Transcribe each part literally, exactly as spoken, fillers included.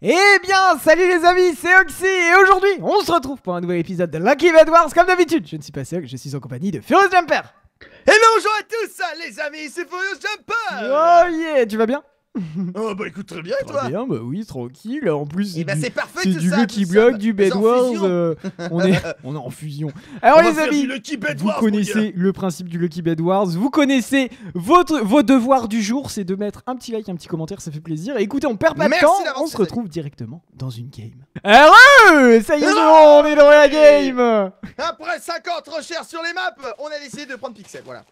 Eh bien, salut les amis, c'est Oxy et aujourd'hui, on se retrouve pour un nouvel épisode de Lucky Bed Wars comme d'habitude. Je ne suis pas seul, je suis en compagnie de Furious Jumper. Et bien bonjour à tous les amis, c'est Furious Jumper. Oh yeah, tu vas bien? Oh bah écoute très bien et toi? Très bien, bah oui, tranquille. En plus, et bah du, c'est parfait c'est tout du ça, Lucky nous Block, sommes du Bed en Wars. fusion. euh, on, est, on est en fusion. Alors On va les faire amis, du Lucky Bed vous Wars, mon connaissez le principe du Lucky Bed Wars. Vous connaissez votre, vos devoirs du jour, c'est de mettre un petit like, un petit commentaire, ça fait plaisir. Et écoutez, on perd pas Merci de temps, d'avance, on se les retrouve directement dans une game. Heureux, ça y est, c'est bon, on est dans la game. Après cinquante recherches sur les maps, on a décidé de prendre Pixel, voilà.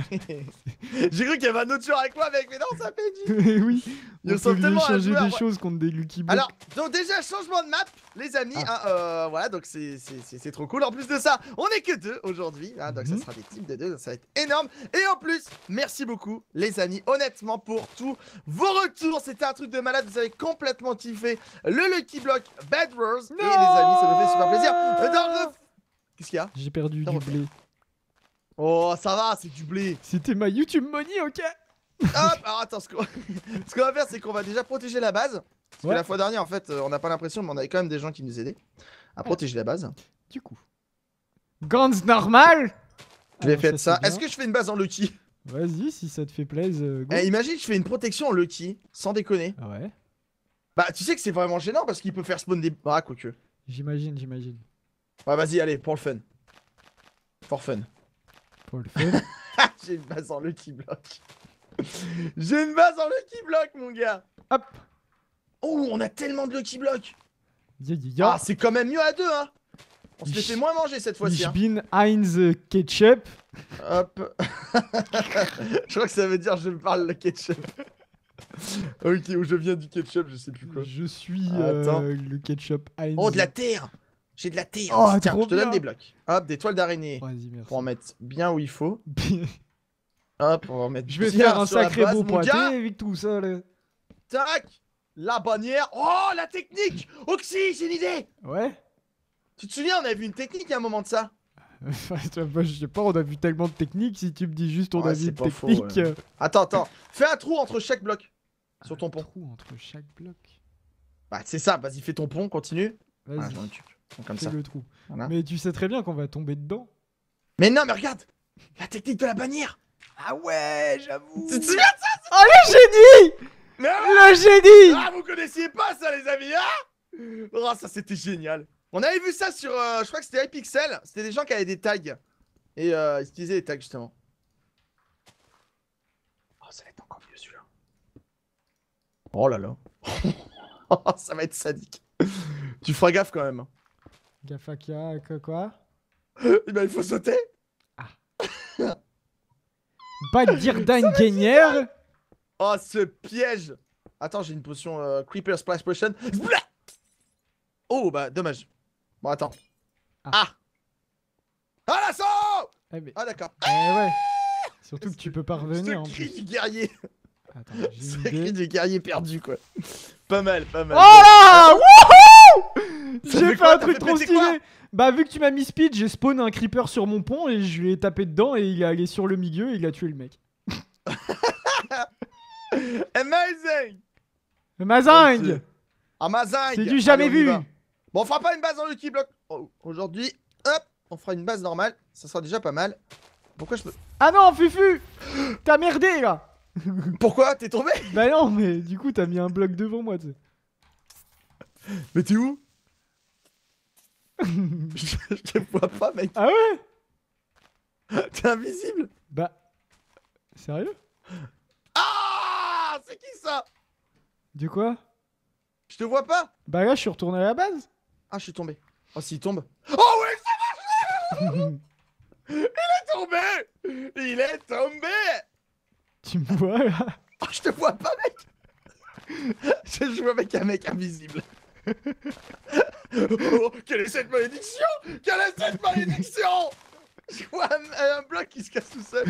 J'ai cru qu'il y avait un autre joueur avec moi, mec, mais non, ça fait du... Oui, Ils on sont peut lui tellement changer joueurs, des ouais. choses contre des Lucky Block. Alors, donc déjà, changement de map, les amis, Ah. hein, euh, voilà, donc c'est c'est- c'est- c'est trop cool. En plus de ça, on est que deux aujourd'hui, hein, donc Mhm. ça sera des teams de deux, donc ça va être énorme. Et en plus, merci beaucoup, les amis, honnêtement, pour tous vos retours. C'était un truc de malade, vous avez complètement kiffé le Lucky Block Bed Wars. Et les amis, ça me fait super plaisir. Euh, dans le- Qu'est-ce qu'il y a? J'ai perdu Non, du ok. blé. Oh, ça va, c'est du blé. C'était ma YouTube money, ok? Hop, alors attends, ce qu'on ce qu'on va faire, c'est qu'on va déjà protéger la base. Parce Ouais. que la fois dernière, en fait, euh, on n'a pas l'impression, mais on avait quand même des gens qui nous aidaient à protéger la base. Du coup. Guns normal. Je vais Alors, faire ça. c'est Est-ce bien. que je fais une base en Lucky? Vas-y, si ça te fait plaisir. euh, go. Eh, imagine, je fais une protection en Lucky, sans déconner. Ah ouais, Bah, tu sais que c'est vraiment gênant parce qu'il peut faire spawn des. Ah, quoique. j'imagine, j'imagine. Ouais, vas-y, allez, pour le fun. For fun. Pour le fun. J'ai une base en Lucky Block. J'ai une base en Lucky Block, mon gars. Hop. Oh, on a tellement de Lucky Block. Ya, ya, ya. Ah, c'est quand même mieux à deux, hein. On se les Ich- fait moins manger cette fois-ci. Ich Hein. bin Heinz Ketchup. Hop. Je crois que ça veut dire je parle le ketchup. Ok, ou je viens du ketchup, je sais plus quoi. Je suis Attends. euh, le ketchup Heinz. Oh, de la terre. J'ai de la terre. Oh, Tiens, trop je te bien. donne des blocs. Hop, des toiles d'araignée. Vas-y, merci. Pour en mettre bien où il faut. Hop, on va en mettre Je vais bien faire un sur la sacré base, beau mon gars. pointé avec tout ça là. Tac. La bannière. Oh, la technique. Oxy, j'ai une idée. Ouais. Tu te souviens, on avait vu une technique à un moment de ça. Enfin, je sais pas, on a vu tellement de techniques. Si tu me dis juste on Ouais, a vu c'est une pas faux, technique. ouais. euh, Attends, attends. Fais un trou entre chaque bloc. Sur ton un pont. trou entre chaque bloc. Bah, c'est ça. Vas-y, fais ton pont, continue. Vas-y, Voilà, je m'en occupe. Donc, comme fais ça. le trou. Voilà. Mais tu sais très bien qu'on va tomber dedans. Mais non, mais regarde. La technique de la bannière. Ah ouais, j'avoue. Tu te souviens de ça? Oh le génie! Mais ouais. Le génie! Ah, vous connaissiez pas ça, les amis, hein? Oh, ça, c'était génial. On avait vu ça sur, euh, je crois que c'était iPixel. C'était des gens qui avaient des tags. Et euh, ils utilisaient les tags, justement. Oh, ça va être encore mieux, celui-là. Oh là là. Oh, ça va être sadique. Tu feras gaffe, quand même. hein. Gafakia, quoi, quoi? Eh ben, il faut sauter. Badir Gainière. Oh, ce piège. Attends, j'ai une potion euh, Creeper Splash Potion. Blah. Oh, bah, dommage. Bon, attends. Ah. Ah. Ah, l'assaut! Eh mais... Ah, d'accord. Eh ouais. Surtout que tu peux pas revenir en Ce cri plus. du guerrier. Attends, j'ai Ce une cri idée. du guerrier perdu, quoi. Pas mal, pas Oh mal. là! Wouhou! Ça J'ai fait fait quoi? un T'as truc fait trop péter quoi? stylé. Bah vu que tu m'as mis speed, j'ai spawn un creeper sur mon pont et je lui ai tapé dedans et il est allé sur le milieu et il a tué le mec. Amazing! Mazing! Amazing! C'est du jamais Allez, on y vu. va. Bon, on fera pas une base en Lucky Block. Oh, aujourd'hui, hop, on fera une base normale. Ça sera déjà pas mal. Pourquoi je peux... Ah non, Fufu! T'as merdé là! Pourquoi? T'es tombé? Bah non, mais du coup t'as mis un bloc devant moi, tu sais. Mais t'es où? je, je te vois pas, mec. Ah ouais? T'es invisible. Bah... Sérieux? Ah! C'est qui ça? Du quoi? Je te vois pas? Bah là je suis retourné à la base. Ah, je suis tombé. Oh, s'il tombe. Oh, oui, ça marche! Il est tombé! Il est tombé! Tu me vois là? Oh, je te vois pas, mec! Je joue avec un mec invisible. Oh, quelle est cette malédiction? Quelle est cette malédiction? Je vois un, un bloc qui se casse tout seul.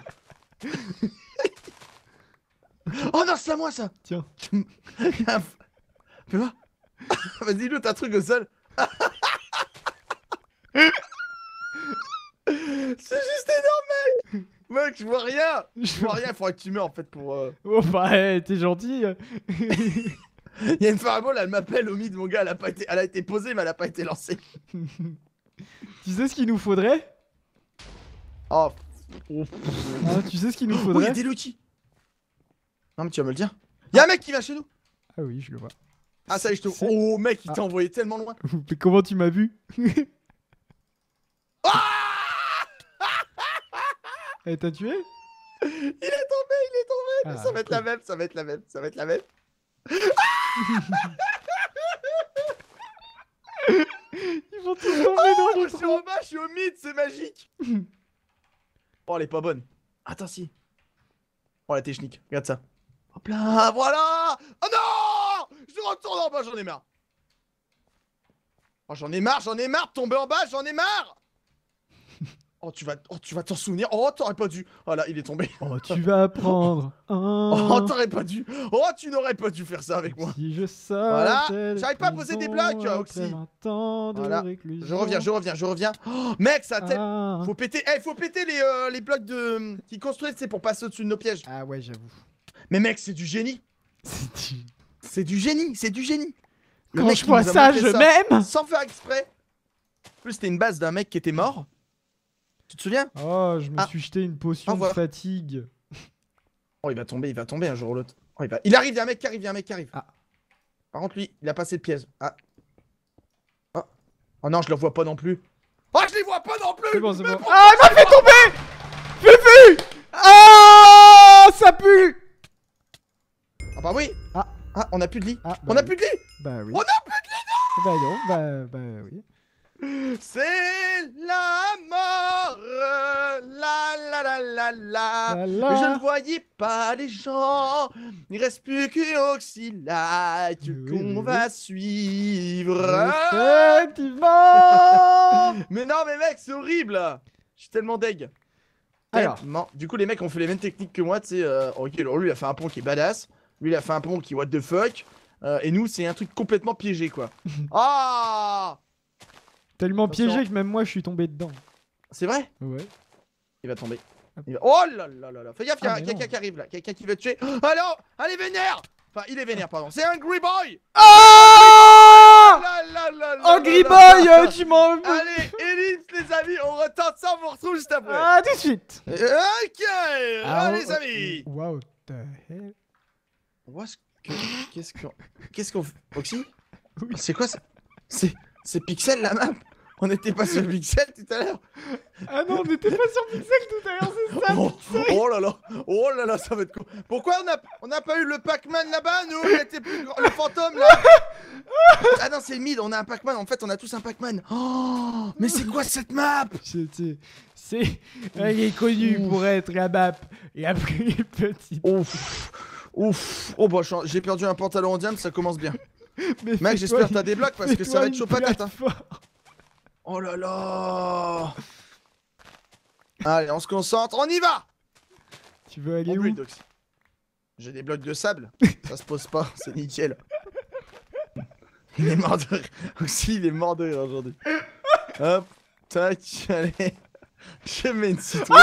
Oh non, c'est à moi ça! Tiens. Un... Fais voir. Vas-y, loot un truc au sol. C'est juste énorme, mec! Mec, je vois rien! Je vois rien, il faudrait que tu meurs en fait pour. Euh... Oh bah, hey, t'es gentil. Il y a une fireball, elle m'appelle au mid, mon gars, elle a, pas été... elle a été posée, mais elle a pas été lancée. Tu sais ce qu'il nous faudrait? Oh. Ah, tu sais ce qu'il nous Oh, il y faudrait? a des Lucky. Non, mais tu vas me le dire. Il y a un mec qui vient chez nous. Ah oui, je le vois. Ah, ça y est, je te. C'est- Oh, mec, il t'a Ah. envoyé tellement loin. Mais comment tu m'as vu? Ah, Eh, t'as tué? il est tombé, il est tombé. Ah, ça va être la cool. même, ça va être la même, ça va être la même. Ils vont tous tomber dans Oh, les je suis trous. en bas, je suis au mid, c'est magique. Oh, elle est pas bonne. Attends, si. Oh, la technique, regarde ça. Hop là, voilà. Oh non, je retourne en bas, j'en ai marre. Oh, j'en ai marre, j'en ai marre de tomber en bas, j'en ai marre. Oh, tu vas oh, tu vas t'en souvenir. Oh, t'aurais pas dû. Oh là, il est tombé. Oh, tu vas apprendre. Oh, t'aurais pas dû. Oh, tu n'aurais pas dû faire ça avec moi. Si je sors. Voilà. J'arrive pas à poser des blocs, Oxy. Voilà. Je reviens, je reviens, je reviens. Oh, mec, ça tête. Ah. Faut péter, eh, faut péter les, euh, les blocs de qui construisent, c'est pour passer au-dessus de nos pièges. Ah ouais, j'avoue. Mais mec, c'est du génie. C'est du- C'est du génie, c'est du génie. Le Quand mec, je il vois nous a ça, montré je m'aime. sans faire exprès. En plus, c'était une base d'un mec qui était mort. Tu te souviens? Oh, je me Ah. suis jeté une potion Au de revoir. fatigue. Oh, il va tomber, il va tomber un jour ou l'autre. Oh, il, va... il arrive, il y a un mec qui arrive, il y a un mec qui arrive. Ah. Par contre, lui, il a passé le piège. Ah. Oh. Oh non, je le vois pas non plus. Oh, je les vois pas non plus. C'est bon, c'est Mais bon. pourquoi Ah, il m'a fait tomber. Fufu. Ah, ça pue. Ah bah oui. Ah. Ah, on a plus de lit. Ah, bah on a oui. plus de lit. Bah oui. On a plus de lit. Bah non, bah, bah oui. C'est la mort. La la la la la. La Mais la. je ne voyais pas les gens. Il reste plus que Oxylite Oui, qu'on oui, va oui. suivre. Effectivement. Mais non, mais mec, c'est horrible. Je suis tellement deg. Alors. Tellement. Du coup, les mecs ont fait les mêmes techniques que moi. Tu sais, euh, ok, alors lui, il a fait un pont qui est badass. Lui, il a fait un pont qui what the fuck. Euh, et nous, c'est un truc complètement piégé, quoi. Ah, Tellement Attention. piégé que même moi je suis tombé dedans. c'est vrai? Ouais. Il va tomber. Il va- Oh là là là là. Fais gaffe, il y Ah, a mais quelqu'un non. qui arrive là. Quelqu'un qui veut te tuer. Alors, allez, vénère. Enfin, il est vénère, pardon. C'est un Grey Boy. Ah, Là, là, là, là, oh, là, Griboy, là, euh, là. tu m'en. Allez, Elite, les amis, on retente ça, on vous retrouve juste après. Ah, tout de suite. Ok, Ah, allez, oh, les amis. Wow, the hell. Qu'est-ce que- Qu'est-ce qu'on... Qu'est-ce qu'on... fait Oxy? Oui. C'est quoi ça? C'est... C'est Pixel la map? On était pas sur Pixel tout à l'heure? Ah non, on était pas sur Pixel tout à l'heure, c'est ça. Oh, oh là là! Oh là là, ça va être cool! Pourquoi on a, on a pas eu le Pac-Man là-bas, nous? Il était plus grand... Le fantôme là! Ah non, c'est le mid, on a un Pac-Man, en fait on a tous un Pac-Man! Oh! Mais c'est quoi cette map? Je sais, c'est. Elle est connue Ouf. pour être la map la plus petite. Ouf! Ouf! Oh bah j'ai perdu un pantalon en diamant, ça commence bien. Mais Mec, fais-toi j'espère que une- t'as des blocs parce que ça fais-toi va être une chaud patate, hein. plateforme. Oh là là! Allez, on se concentre, on y va! Tu veux aller En où? build, Oxy. J'ai des blocs de sable, ça se pose pas, c'est nickel. Il est mort de rire. Oxy, il est mort de rire aujourd'hui. Hop, tac, allez. Je mets une citrouille.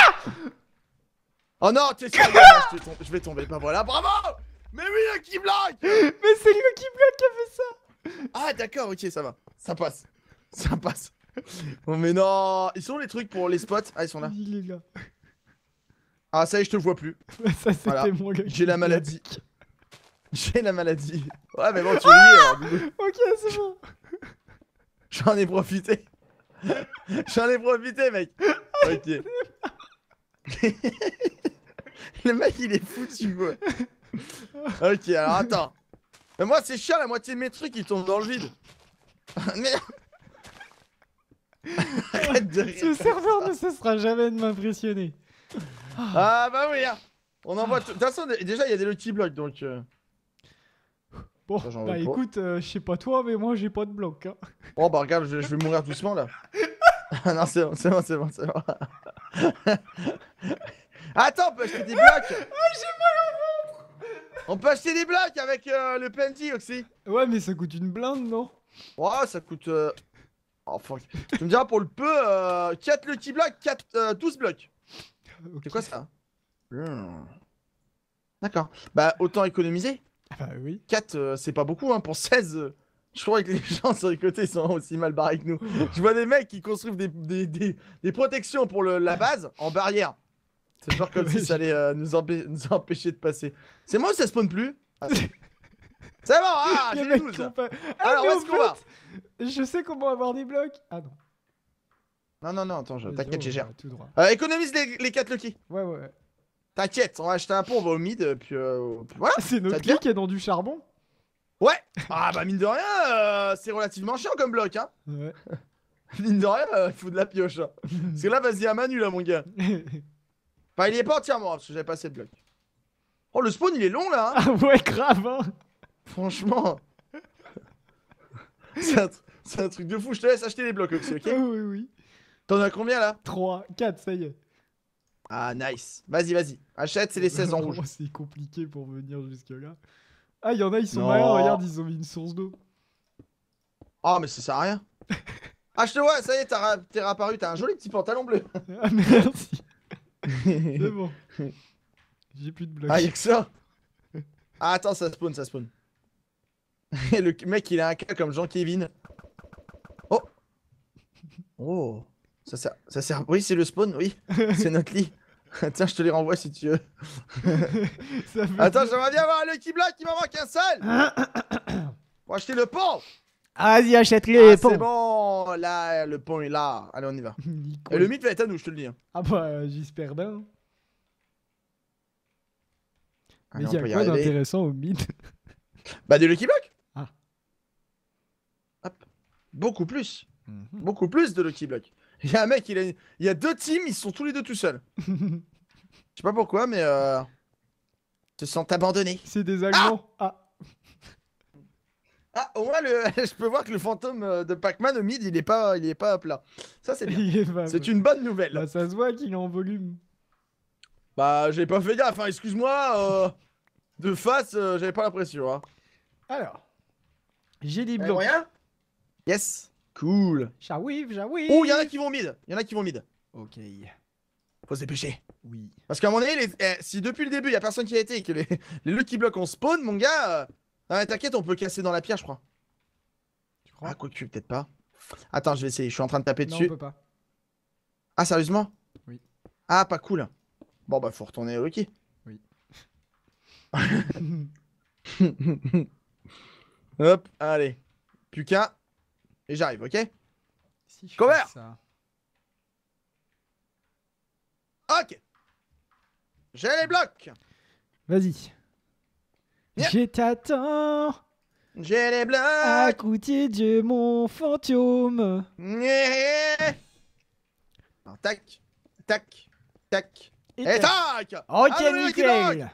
Oh non, t'es sérieux, là, je, te tombe- je vais tomber, pas voilà, bravo! Mais oui, le qui bloque! Mais c'est le qui bloque qui a fait ça. Ah d'accord, ok, ça va, ça passe, ça passe. Oh mais non, ils sont où les trucs pour les spots? Ah, ils sont là. Il est là. Ah ça y est, je te vois plus. Ça c'était Voilà. mon gars. J'ai la maladie. J'ai la maladie. Ouais, mais bon, tu riais, alors, du coup. Ok, c'est bon. J'en ai profité. J'en ai profité, mec. Ok. Le mec, il est foutu, quoi. Ok, alors attends. Mais moi, c'est chiant, la moitié de mes trucs, ils tombent dans le vide. Merde. Arrête de rire. Ce serveur ne cessera jamais de m'impressionner. Ah bah oui, hein. On envoie tout. De toute façon, dé- déjà, il y a des lucky blocks, donc... euh, Bon, Ça, j'en bah veux pas. écoute, euh, je sais pas toi, mais moi j'ai pas de bloc. Hein. Oh bah regarde, je, je vais mourir doucement, là. Ah non, c'est bon, c'est bon, c'est bon, c'est bon. Attends, on peut acheter des blocs. On peut acheter des blocs avec euh, le P N T aussi. Ouais, mais ça coûte une blinde, non? Oh, ça coûte... euh, Oh fuck. Tu me diras pour le peu, euh, quatre lucky blocks, quatre, euh, douze blocs. Ok. C'est quoi ça? Hmm. D'accord. Bah autant économiser. Bah oui. quatre, euh, c'est pas beaucoup, hein. Pour seize, euh, je crois que les gens sur les côtés sont aussi mal barrés que nous. Je vois des mecs qui construisent des, des, des, des protections pour le, la base en barrière. C'est genre comme si ça allait euh, nous, empê nous empêcher de passer. C'est moi ou ça spawn plus? Ah, c'est bon, ah, Les j'ai mecs douze. qui ont pas- Ah, Alors, où mais est-ce en qu'on va? fait, je sais comment avoir des blocs. Ah non. Non, non, non, attends, je- Vas-y, t'inquiète, on j'ai gère. va tout droit. Euh, économise les, les quatre Lucky. Ouais, ouais. T'inquiète, on va acheter un pont, on va au mid, puis, euh, puis voilà. C'est notre Ça te vient lit qui est dans du charbon. Ouais. Ah bah mine de rien, euh, c'est relativement chiant comme bloc, hein. Ouais. Mine de rien, euh, il faut de la pioche. Hein. Parce que là, vas-y à Manu, là, mon gars. Enfin, il y est pas entièrement, hein, parce que j'avais pas assez de blocs. Oh, le spawn, il est long, là. Hein. Ah ouais, grave, hein. Franchement. C'est un, un truc de fou. Je te laisse acheter les blocs aussi, ok? Ah oui, oui. T'en as combien, là? trois, quatre, ça y est. Ah, nice. Vas-y, vas-y. Achète, c'est les seize en rouge. Oh, c'est compliqué pour venir jusque-là. Ah, il y en a, ils sont Non. malins, regarde, ils ont mis une source d'eau. Oh, mais ça sert à rien. Ah, je te vois, ça y est, t'es réapparu. T'as un joli petit pantalon bleu. Ah, merci. C'est bon. J'ai plus de blocs. Ah, y'a que ça. Ah, attends, ça spawn, ça spawn. Le mec, il a un cas comme Jean-Kévin. Oh. Oh. Ça sert, ça sert. Oui, c'est le spawn, oui. C'est notre lit. Tiens, je te les renvoie si tu veux. Ça fait- Attends, j'aimerais bien avoir un Lucky Black, il m'en manque un seul. Pour acheter le pont. Ah, vas-y, achète-les, Ah, pont. c'est bon, là, le pont est là. Allez, on y va. Nico. Et le mythe va être à nous, je te le dis. hein. Ah bah, j'espère bien. Allez, Mais on il y peut a y quoi arriver. d'intéressant au mythe? Bah, des Lucky Block. Ah. Hop. Beaucoup plus. Beaucoup plus de Lucky Block. Il y a un mec, il, a... il y a deux teams, ils sont tous les deux tout seuls. Je sais pas pourquoi, mais euh... se sentent abandonnés. C'est des Allemands. Ah, Ah, au moins, le... je peux voir que le fantôme euh, de Pac-Man au mid, il est pas, il est pas plat. Ça, c'est bien. Il est pas- C'est une bonne nouvelle. Bah, ça se voit qu'il est en volume. Bah, j'ai pas fait gaffe, hein, excuse-moi. euh, De face, euh, j'avais pas l'impression. Hein. Alors, j'ai des Y'a blocs. moyen? Yes. Cool. J'arrive, j'arrive. Oh, il y en a qui vont mid. Il y en a qui vont mid. Ok. Faut se dépêcher. Oui. Parce qu'à un moment donné, les- eh, si depuis le début, y a personne qui a été et que les, les Lucky Blocks on spawn, mon gars. euh, ah, t'inquiète, on peut casser dans la pierre, je crois. Tu crois? Ah, quoique, peut-être pas. Attends, je vais essayer. Je suis en train de taper Non, on dessus. peut pas. Ah, sérieusement? Oui. Ah, pas cool. Bon, bah, faut retourner au Lucky. Oui. Hop, allez. Plus qu'un. Et j'arrive, ok? Si je Cover. fais ça. Ok. J'ai les blocs. Vas-y. Yeah. Je t'attends J'ai les à blocs. côté de mon fantôme. Yeah. Alors, tac, tac, tac. Et Et tac. tac. Ok, Ah, le Lucky Block. nickel.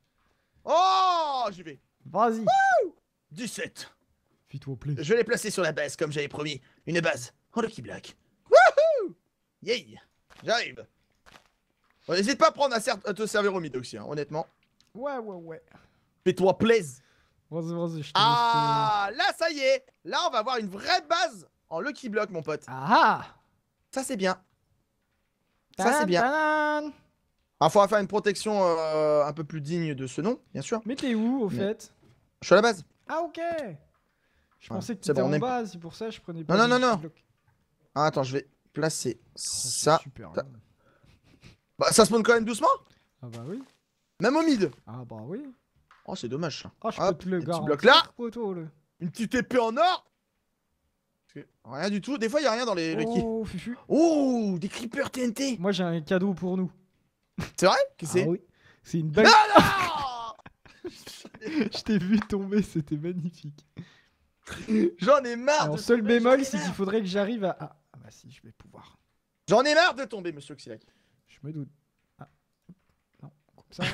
Oh, j'y vais. Vas-y. dix-sept. Fais-toi plaisir. Je l'ai placé sur la base comme j'avais promis. Une base en Lucky Block. Wouhou. Yeah. J'arrive. Bon, n'hésite pas à prendre un cer- à te servir au mid aussi, hein, honnêtement. Ouais, ouais, ouais. Fais-toi plaisir. Vas-y, vas-y, je te Ah, là, ça y est. Là, on va avoir une vraie base en Lucky Block, mon pote. laisse. Ah Ça, c'est bien. Ça, Tadam, c'est bien. tadam. Alors, faudra faire une protection euh, un peu plus digne de ce nom, bien sûr. Mais t'es où, au Mais- fait? Je suis à la base. Ah, ok. Je pensais que c'est t'étais bon, on en est- bas, c'est pour ça que je prenais pas. Non, des non, non, petits non. blocs. Ah, attends, je vais placer Oh, c'est ça. super ça- long. Bah, ça spawn quand même doucement. Ah, bah oui. Même au mid. Ah, bah oui. Oh, c'est dommage, ça. Ah, je Hop, peux te le les petits garantir. blocs là. Poteau, là. Une petite épée en or. Parce que rien du tout. Des fois, il y a rien dans les Lucky. Oh, fufu. Oh, des creepers T N T. Moi, j'ai un cadeau pour nous. C'est vrai? Qu'est-ce que Ah c'est? oui. C'est une balle. Ah non. Je t'ai vu tomber, c'était magnifique. J'en ai marre. Alors, de seul tomber, bémol, j'en ai c'est qu'il marre. faudrait que j'arrive à. Ah, ah, bah si, je vais pouvoir. J'en ai marre de tomber, monsieur Oxylac. Je me doute. Ah. Non, comme ça.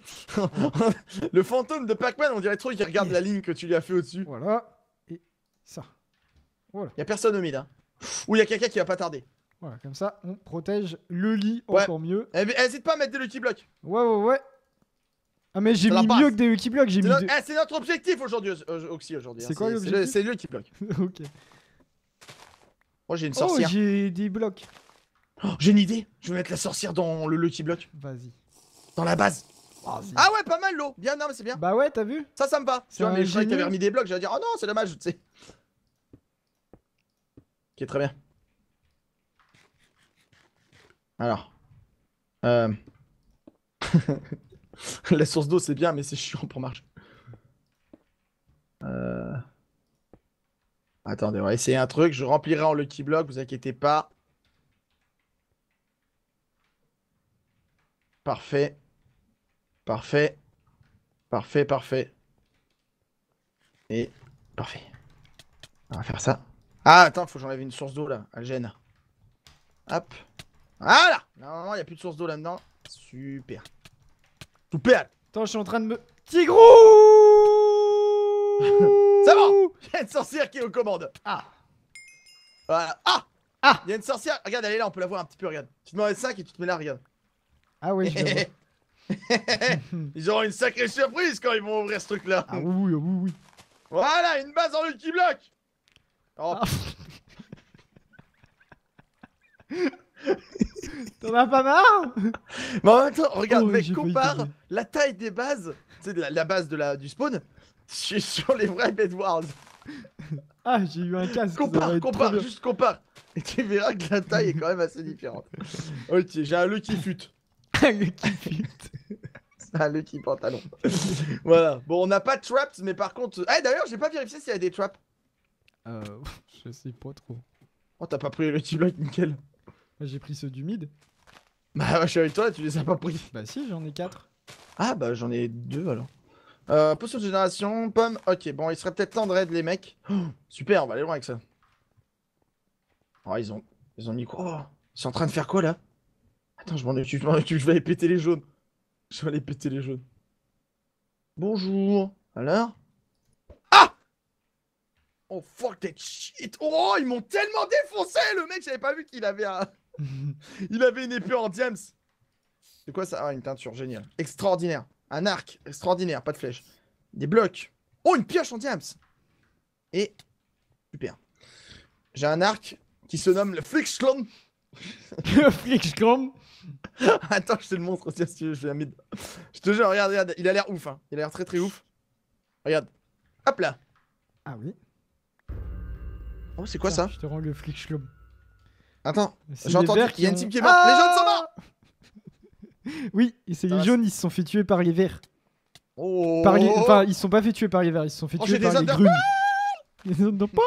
Le fantôme de Pac-Man, on dirait trop qu'il regarde la ligne que tu lui as fait au-dessus. Voilà. Et ça. Y a personne au mid, hein. Ou y a quelqu'un qui va pas tarder. Voilà, comme ça, on protège le lit Ouais. encore mieux. Eh, mais hésite pas à mettre des Lucky Blocks. Ouais, ouais, ouais. Ah, mais j'ai Ça mis leur mieux passe. que des Lucky Blocks, j'ai C'est mis notre... deux. eh, c'est notre objectif aujourd'hui, euh, Oxy, aujourd'hui. C'est hein. quoi le- l'objectif C'est le Lucky Block. Ok. Moi, j'ai une Oh, sorcière. j'ai des blocs. Oh, j'ai une idée. Je vais mettre la sorcière dans le Lucky Block. Vas-y. Dans la base. Oh, si. Ah ouais, pas mal l'eau. Bien, non mais c'est bien. Bah ouais, t'as vu? Ça, ça me va. C'est Tu vois, mais je croyais que t'avais ingénieux. remis des blocs. J'allais dire, oh non, c'est dommage, tu sais. Ok, très bien. Alors. Euh... La source d'eau, c'est bien, mais c'est chiant pour marcher. Euh... Attendez, on va essayer un truc. Je remplirai en Lucky Block, vous inquiétez pas. Parfait. Parfait. Parfait, parfait. Et parfait. On va faire ça. Ah, attends, faut que j'enlève une source d'eau là. Elle gêne. Hop. Voilà. Normalement, il n'y a plus de source d'eau là-dedans. Super. Super. Attends, je suis en train de me... Tigrou. C'est bon. Il y a une sorcière qui est aux commandes. Ah. Voilà. Ah. Ah. Il y a une sorcière. Regarde, elle est là, on peut la voir un petit peu, regarde. Tu te mets cinq et tu te mets là, regarde. Ah oui, je le vois. Ils auront une sacrée surprise quand ils vont ouvrir ce truc là. Ah oui, oui, oui, oui. Voilà, une base en Lucky Block. Oh. Ah. T'en as pas marre? Mais en même temps, regarde, Oh, mec, j'ai failli compare tomber. la taille des bases, tu sais, de la, la base de la, du spawn, sur, sur les vrais Bedwars. Ah, j'ai eu un casque. ça va Compare, être trop compare, bien. juste compare. Et tu verras que la taille est quand même assez différente. Ok, j'ai un Lucky Fut. Le kiff. C'est un Lucky Pantalon. Voilà. Bon, on n'a pas de traps, mais par contre. Eh, d'ailleurs, j'ai pas vérifié s'il y a des traps. Euh, je sais pas trop. Oh, t'as pas pris le Lucky Block, nickel. J'ai pris ceux du mid. Bah, je suis avec toi, tu les as pas pris. Bah si, j'en ai quatre. Ah, bah, j'en ai deux alors. Euh, potion de génération, pomme. Ok, bon, il serait peut-être temps de raid les mecs. Oh, super, on va aller loin avec ça. Oh, ils ont, ils ont mis quoi? Oh, ils sont en train de faire quoi là? Attends, je m'en occupe, je m'en occupe, je vais aller péter les jaunes. Je vais aller péter les jaunes. Bonjour. Alors? Ah! Oh fuck that shit! Oh, ils m'ont tellement défoncé! Le mec, j'avais pas vu qu'il avait un. Il avait une épée en diams. C'est quoi ça? Ah, une teinture, génial. Extraordinaire. Un arc, extraordinaire, pas de flèche. Des blocs. Oh, une pioche en diams. Et. Super. J'ai un arc qui se nomme le Flixclon. Flixclon. Attends, je te le montre aussi si tu veux. Je, vais la mettre- je te jure, regarde, regarde. Il a l'air ouf. Hein. Il a l'air très très ouf. Regarde. Hop là. Ah oui. Oh, c'est quoi Tiens, ça? Je te rends le Flixclon. Attends. C'est J'ai les entendu. verts Il y a une qui team ont- qui est morte. Les jaunes sont morts! Oui, et c'est Ça les va, jaunes, ils se sont fait tuer par les verts. Oh! Par les... Enfin, ils se sont pas fait tuer par les verts, ils se sont fait Oh, tuer j'ai par des les under- grunes. Les underpants.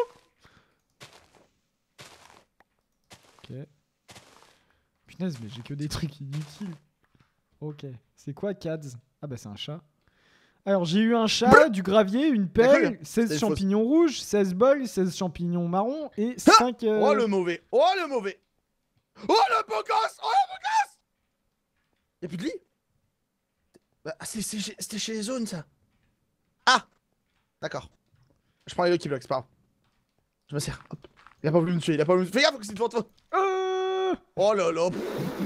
Ok. Punaise, mais j'ai que des trucs inutiles. Ok. C'est quoi, Cads? Ah bah c'est un chat. Alors j'ai eu un chat, du gravier, une pelle, seize C'est champignons rouges, seize bols, seize champignons marrons et cinq... Euh... Oh le mauvais! Oh le mauvais! Oh le beau gosse! Oh le beau gosse! Y'a plus de lit? Bah, c'est- c'est chez- c'était chez les zones ça. Ah! D'accord. Je prends les Lucky Blocks, c'est pas grave. Je me sers. Hop. Il a pas voulu me tuer, il a pas voulu me tuer. Fais gaffe que c'est devant toi! Euh... Oh là là!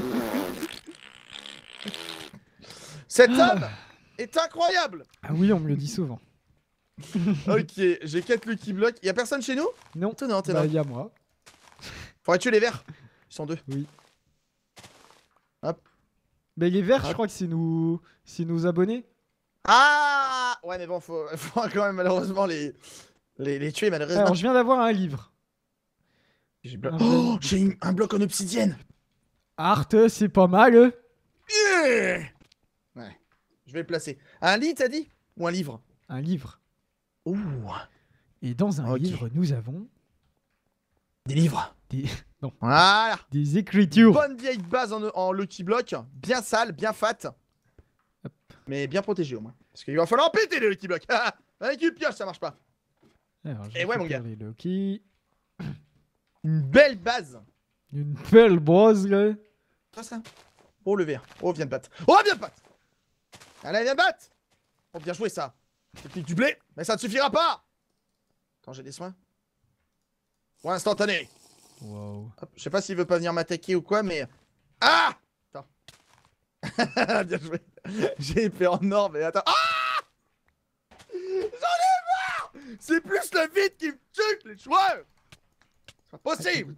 Cet homme est incroyable! Ah oui, on me le dit souvent. Ok, j'ai quatre Lucky Blocks. Y'a personne chez nous? Non, Étonnant, bah étonnant. y a moi. Faudrait tuer les verts. Ils sont deux. Oui. Hop. Mais les verts, Ah. je crois que c'est nous... c'est nos abonnés. Ah! Ouais, mais bon, faut, faut quand même malheureusement les, les, les tuer, malheureusement. Alors je viens d'avoir un livre. J'ai blo- Un Oh, vrai- j'ai une- un bloc en obsidienne. Art, c'est pas mal. Yeah. Ouais. Je vais le placer. Un lit, t'as dit? Ou un livre? Un livre. Ouh. Et dans un Ok. livre, nous avons Des livres. des, non, Voilà. des écritures. Bonne vieille base en, en Lucky Block. Bien sale, bien fat. Hop. Mais bien protégé au moins. Parce qu'il va falloir en péter les Lucky Blocks. Avec une pioche, ça marche pas. Alors, je Eh ouais, mon récupère gars. les Loki. Une belle base. Une belle brosse, là. Quoi ça? Oh le verre. Oh viens de battre. Oh viens de battre. Allez viens de battre. Oh bien joué ça. Technique du blé. Mais ça ne suffira pas. Attends j'ai des soins. Pour instantané. Wow. Hop, je sais pas s'il veut pas venir m'attaquer ou quoi mais... Ah. Attends. Bien joué. J'ai épée en or mais attends. Ah. J'en ai marre. C'est plus le vide qui me tue que les joueurs. C'est pas possible.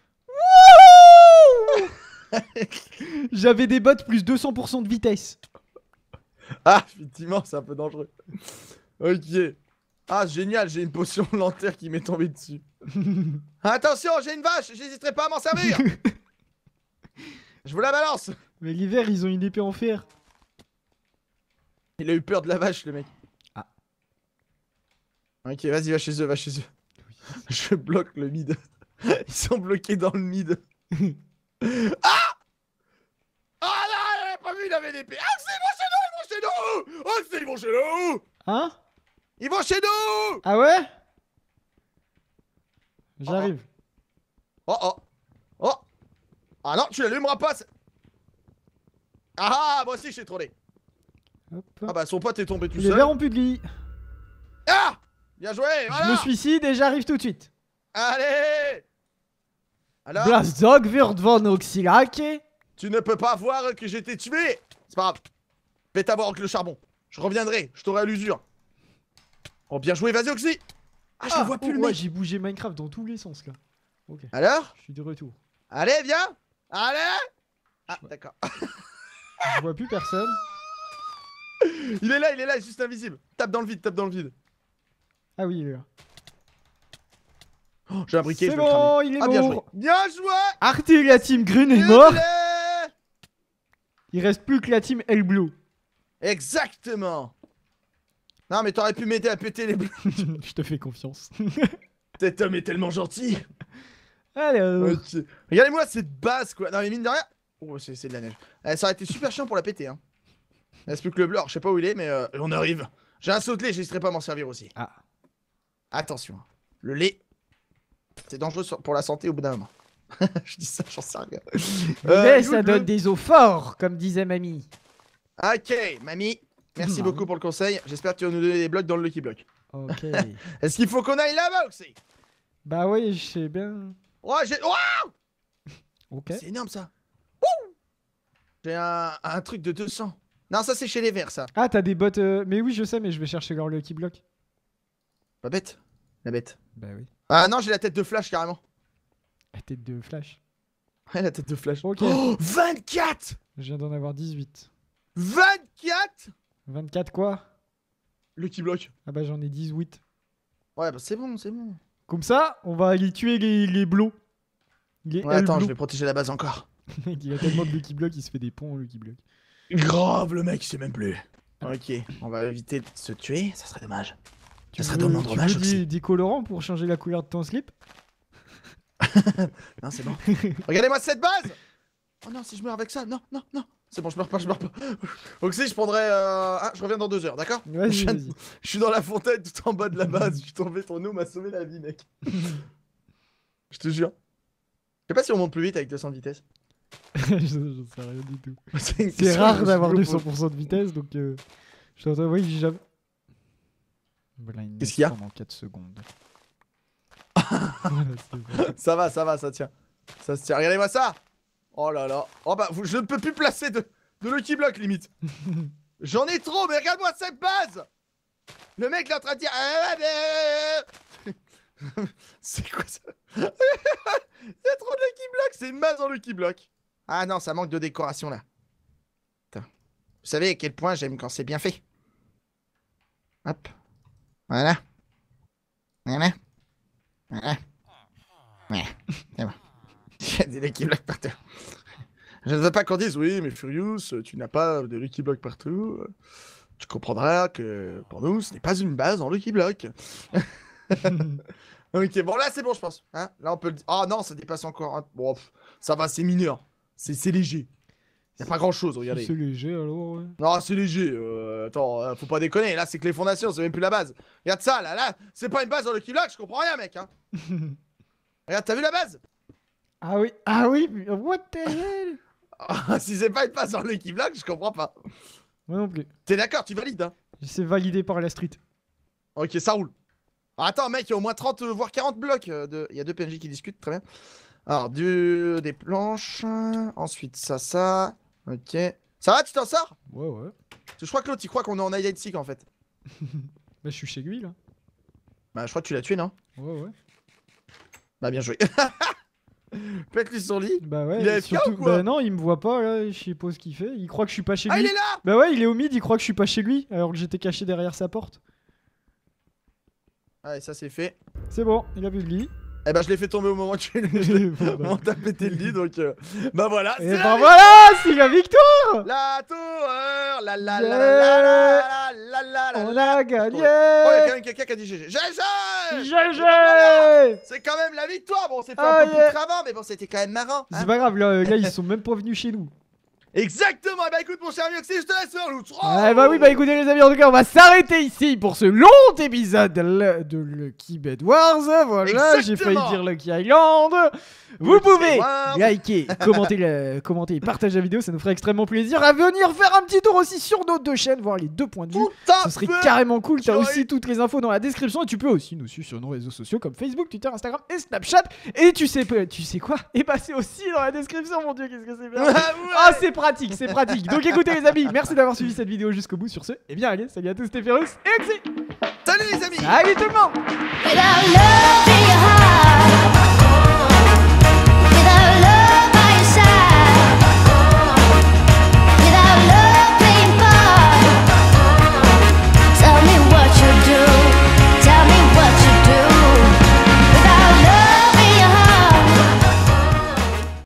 J'avais des bottes plus deux cents pour cent de vitesse. Ah, effectivement, c'est un peu dangereux. Ok. Ah, génial, j'ai une potion lanterne qui m'est tombée dessus. Attention, j'ai une vache, j'hésiterai pas à m'en servir. Je vous la balance. Mais l'hiver, ils ont une épée en fer. Il a eu peur de la vache, le mec. Ah. Ok, vas-y, va chez eux, va chez eux. Je bloque le mid. Ils sont bloqués dans le mid. Ah! Ah là, j'avais pas vu, il avait l'épée. Ah, c'est ils vont chez nous, ils vont chez nous. Oh, c'est ils vont chez nous. Hein? Ils vont chez nous. Ah ouais? J'arrive. Oh oh. Oh. Ah non, tu l'allumeras pas. Ah ah, moi aussi, je suis trollé. Hop. Ah bah, son pote est tombé tout Les seul. verres ont plus de lit. Ah! Bien joué, voilà. Je me suicide et j'arrive tout de suite. Allez. Alors, Blazog wird von Oxylake. tu ne peux pas voir que j'ai été tué. C'est pas grave. Fais t'avoir avec le charbon. Je reviendrai, je t'aurai à l'usure. Oh, bien joué, vas-y, Oxy. Ah, je Ah, le vois plus, oh, le ouais, mec. j'ai bougé Minecraft dans tous les sens là. Ok, Alors? je suis de retour. Allez, viens. Allez. Ah, d'accord. Je vois plus personne. Il est là, il est là, il est juste invisible. Tape dans le vide, tape dans le vide. Ah oui, il est là. Oh, j'ai un briquet, je C'est vais le cramer. bon, il est Ah, bien joué. mort. Bien joué. Artie, la team Green est mort. Désolé. Il reste plus que la team Hellblue. Exactement. Non, mais t'aurais pu m'aider à péter les bleus. Je te fais confiance. Cet homme est tellement gentil. Alors. Ok. Regardez-moi cette base, quoi. Non, mais mine de rien. Oh, c'est c'est de la neige. Eh, ça aurait été super chiant pour la péter, hein. Il reste plus que le bleu. Alors, je sais pas où il est, mais euh, on arrive. J'ai un saut de lait, j'hésiterai pas à m'en servir aussi. Ah. Attention. Le lait, c'est dangereux sur- pour la santé au bout d'un moment. Je dis ça, j'en sais rien. Euh, Mais you, ça le- donne des os forts, comme disait mamie. Ok, mamie. Merci Mamie. beaucoup pour le conseil. J'espère que tu vas nous donner des blocs dans le Lucky Block. Ok. Est-ce qu'il faut qu'on aille là-bas aussi? Bah oui, je sais bien. Oh, j'ai. Oh, Ok. c'est énorme ça. Wouh. J'ai un, un truc de deux cents. Non, ça c'est chez les verts, ça. Ah, t'as des bottes. euh, Mais oui, je sais, mais je vais chercher leur Lucky Block. Pas bête. La bête. Bah oui. Ah non, j'ai la tête de Flash carrément. La tête de Flash. Ouais, la tête de Flash. Ok. Oh, vingt-quatre. Je viens d'en avoir dix-huit. vingt-quatre. vingt-quatre quoi? Lucky Block. Ah bah j'en ai dix-huit. Ouais, bah c'est bon, c'est bon. Comme ça, on va aller tuer les, les blots. Les Ouais, attends, je Hellblue. vais protéger la base encore. Il a tellement de Lucky Block, il se fait des ponts en Lucky Block. Grave, le mec, il sait même plus. Ok, on va éviter de se tuer, ça serait dommage. Tu Ça serait veux- dommage, tu dommage veux aussi. des, des colorants pour changer la couleur de ton slip? Non, c'est bon. Regardez-moi cette base. Oh non, si je meurs avec ça, non, non, non. C'est bon, je meurs pas, je meurs pas. Oxy, je prendrai. Euh... Ah, je reviens dans deux heures, d'accord? Vas-y, je, vas-y. je suis dans la fontaine tout en bas de la base. Je suis tombé, ton eau m'a sauvé la vie, mec. Je te jure. Je sais pas si on monte plus vite avec deux cents de vitesse. Je J'en sais rien du tout. C'est une C'est question que je rare me d'avoir suis deux posée. cents pour cent de vitesse, donc euh, je t'entends, oui, j'ai jamais. Voilà, une Qu'est-ce qu'il y a pendant quatre secondes. Voilà, c'est bon. Ça va, ça va, ça tient. Ça se tient. Regardez-moi ça. Oh là là. Oh bah, vous- je ne peux plus placer de, de Lucky Block, limite. J'en ai trop, mais regarde-moi cette base. Le mec est en train de dire. Ah, mais- C'est quoi ça? Il y a trop de Lucky Block. C'est une base en Lucky Block. Ah non, ça manque de décoration là. Putain. Vous savez à quel point j'aime quand c'est bien fait. Hop. Voilà. Voilà. Voilà. Ouais, c'est bon. Il y a des Lucky Blocks partout. Je ne veux pas qu'on dise, oui, mais Furious, tu n'as pas de Lucky Block partout. Tu comprendras que pour nous, ce n'est pas une base en Lucky Block. Ok, bon, là, c'est bon, je pense. Hein, là, on peut le dire. Oh non, ça dépasse encore. un- Bon, pff, ça va, c'est mineur. C'est c'est léger. Il n'y a pas grand chose, regardez. C'est léger alors, ouais. Non, c'est léger. euh, attends, euh, faut pas déconner. Là, c'est que les fondations, c'est même plus la base. Regarde ça, là, là. C'est pas une base dans Lucky Block, je comprends rien, mec. Hein. Regarde, t'as vu la base? Ah oui, ah oui, mais what the hell? Ah, si c'est pas une base dans Lucky Block, je comprends pas. Moi non plus. T'es d'accord, tu valides, hein? C'est validé par la street. Ok, ça roule. Ah, attends, mec, il y a au moins trente, euh, voire quarante blocs. euh, de... Il y a deux P N J qui discutent, très bien. Alors, du... des planches. Ensuite, ça, ça. Ok. Ça va, tu t'en sors? Ouais, ouais. Parce que je crois que l'autre, il croit qu'on est en hide and seek, en fait. Bah, je suis chez lui là. Bah, je crois que tu l'as tué, non? Ouais, ouais. Bah, bien joué. Pète-lui son lit. Bah ouais, Il est A F K surtout, ou quoi? bah non, il me voit pas là, je sais pas ce qu'il fait. Il croit que je suis pas chez Ah, lui. il est là. Bah ouais, il est au mid, il croit que je suis pas chez lui, alors que j'étais caché derrière sa porte. Allez, ça c'est fait. C'est bon, il a vu le lit. Eh bah je l'ai fait tomber au moment où tu Bon, bah. on t'a pété le lit donc euh, bah voilà. Et c'est bah la voilà, c'est la victoire. La tour, la la la Yeah. la la la la la On la. a gagné. Oh, il y a quand même quelqu'un qui a dit G G. G G. G G. C'est quand même la victoire. Bon, c'est fait Ah, un peu yeah. plus avant, mais bon, c'était quand même marrant. hein. C'est pas grave, là, là, ils sont même pas venus chez nous. Exactement. Et bah écoute, mon cher Mioxy, je te laisse faire l'outro. Ah bah oui, bah écoutez les amis, en tout cas on va s'arrêter ici pour ce long épisode de, le- de Lucky Bed Wars. Voilà, j'ai failli Exactement. dire Lucky Island. Vous Lucky pouvez Wars. liker, commenter, le- commenter et partager la vidéo, ça nous ferait extrêmement plaisir. À venir faire un petit tour aussi sur nos deux chaînes, voir les deux points de vue. Tout à Ce serait fait. carrément cool. T'as Joy. aussi toutes les infos dans la description et tu peux aussi nous suivre sur nos réseaux sociaux comme Facebook, Twitter, Instagram et Snapchat. Et tu sais, tu sais quoi? Et bah c'est aussi dans la description, mon dieu, qu'est-ce que c'est bien. Ah, ouais. Ah, c'est pratique, c'est pratique. Donc écoutez les amis, merci d'avoir suivi cette vidéo jusqu'au bout. Sur ce, et bien allez, salut à tous, c'était Ferus et Oxy. Salut les amis. Salut tout le monde. Without love.